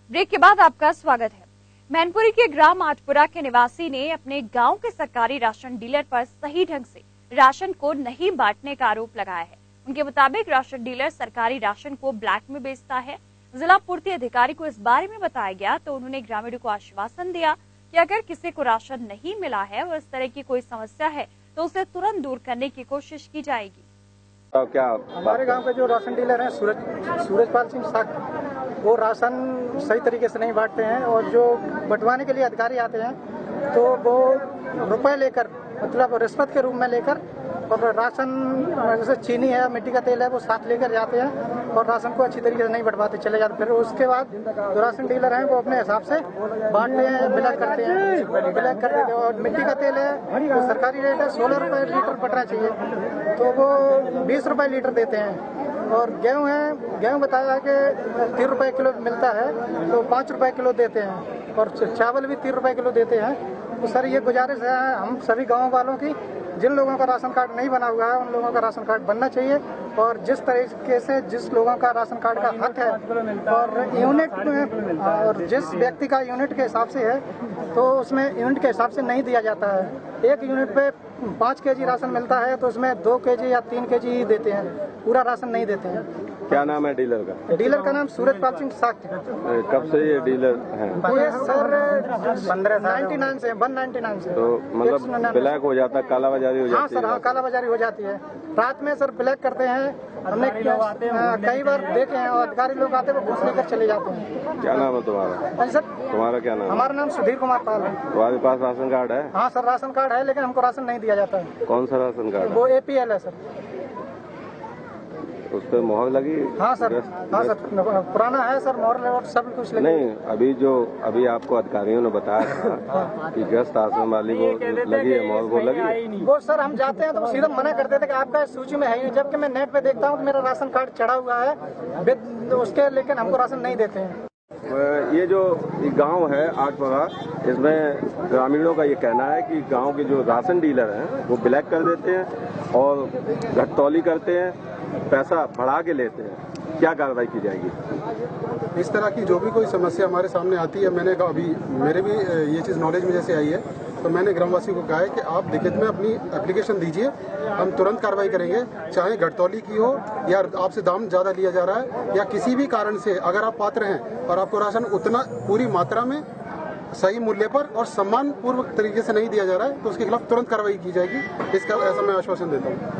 Break के बाद आपका स्वागत है। मैनपुरी के ग्राम आठपुरा के निवासी ने अपने गांव के सरकारी राशन डीलर पर सही ढंग से राशन को नहीं बांटने का आरोप लगाया है। उनके मुताबिक राशन डीलर सरकारी राशन को ब्लैक में बेचता है। जिला पूर्ति अधिकारी को इस बारे में बताया गया तो उन्होंने ग्रामीणों को आश्वासन दिया कि अगर किसी को राशन नहीं मिला है और इस तरह की कोई समस्या है तो उसे तुरंत दूर करने की कोशिश की जाएगी। तो क्या हमारे गांव के जो राशन डीलर हैं सूरजपाल सिंह साख, वो राशन सही तरीके से नहीं बांटते हैं और जो बंटवाने के लिए अधिकारी आते हैं तो वो रुपए लेकर, मतलब रिश्वत के रूप में लेकर, और राशन जैसे चीनी है, मिट्टी का तेल है, वो साथ लेकर जाते हैं और राशन को अच्छी तरीके से नहीं बंटवाते चले जाते। फिर उसके बाद जो राशन डीलर हैं वो अपने हिसाब से बांटते हैं, ब्लैक करते हैं। और मिट्टी का तेल है वो सरकारी रेट है 16 रुपए लीटर पड़ना चाहिए, तो वो 20 रुपए लीटर देते हैं। और गेहूँ है, गेहूँ बताया कि 3 रुपए किलो मिलता है तो 5 रुपए किलो देते हैं, और चावल भी 3 रुपए किलो देते हैं। तो सर ये गुजारिश है हम सभी गाँव वालों की, जिन लोगों का राशन कार्ड नहीं बना हुआ है उन लोगों का राशन कार्ड बनना चाहिए, और जिस तरीके से जिस लोगों का राशन कार्ड का हक है और यूनिट और जिस व्यक्ति का यूनिट के हिसाब से है तो उसमें यूनिट के हिसाब से नहीं दिया जाता है। एक यूनिट पे 5 केजी राशन मिलता है तो उसमें 2 केजी या 3 केजी ही देते हैं, पूरा राशन नहीं देते हैं। क्या नाम है डीलर का? डीलर का नाम सूरजपाल सिंह साख। कब से ये डीलर है? ये सर 199 से 199 से। तो मतलब ब्लैक हो जाता है, कालाबाजारी हो जाती है? हाँ सर, हाँ कालाबाजारी हो जाती है। रात में सर ब्लैक करते हैं, हमने कई बार देखे हैं, और अधिकारी लोग आते हैं वो घूस लेकर चले जाते हैं। क्या नाम है तुम्हारा? सर तुम्हारा क्या नाम? हमारा नाम सुधीर कुमार पाल है। तुम्हारे पास राशन कार्ड है? हाँ सर राशन कार्ड है, लेकिन हमको राशन नहीं दिया जाता है। कौन सा राशन कार्ड? वो APL है सर। उस पर मोहर लगी? हाँ सर, हाँ सर पुराना है सर, मोहर और सब कुछ लगी। नहीं, अभी आपको अधिकारियों ने बताया था कि गैस आश्रम वाली वो लगी है, मोहर वो लगी। वो सर हम जाते हैं तो सीधा मना कर देते कि आपका सूची में है ही, जबकि मैं नेट पे देखता हूँ तो मेरा राशन कार्ड चढ़ा हुआ है उसके, लेकिन हमको राशन नहीं देते हैं। ये जो गांव है आठपुरा, इसमें ग्रामीणों का ये कहना है कि गांव के जो राशन डीलर हैं वो ब्लैक कर देते हैं और घटतौली करते हैं, पैसा बढ़ा के लेते हैं। क्या कार्रवाई की जाएगी? इस तरह की जो भी कोई समस्या हमारे सामने आती है, मैंने अभी मेरे भी ये चीज़ नॉलेज में जैसे आई है तो मैंने ग्रामवासी को कहा है कि आप लिखित में अपनी एप्लीकेशन दीजिए, हम तुरंत कार्रवाई करेंगे, चाहे घटतौली की हो या आपसे दाम ज़्यादा लिया जा रहा है या किसी भी कारण से अगर आप पात्र हैं और आपको राशन उतना पूरी मात्रा में सही मूल्य पर और सम्मान पूर्वक तरीके से नहीं दिया जा रहा है तो उसके खिलाफ तुरंत कार्रवाई की जाएगी। इसका ऐसा मैं आश्वासन देता हूँ।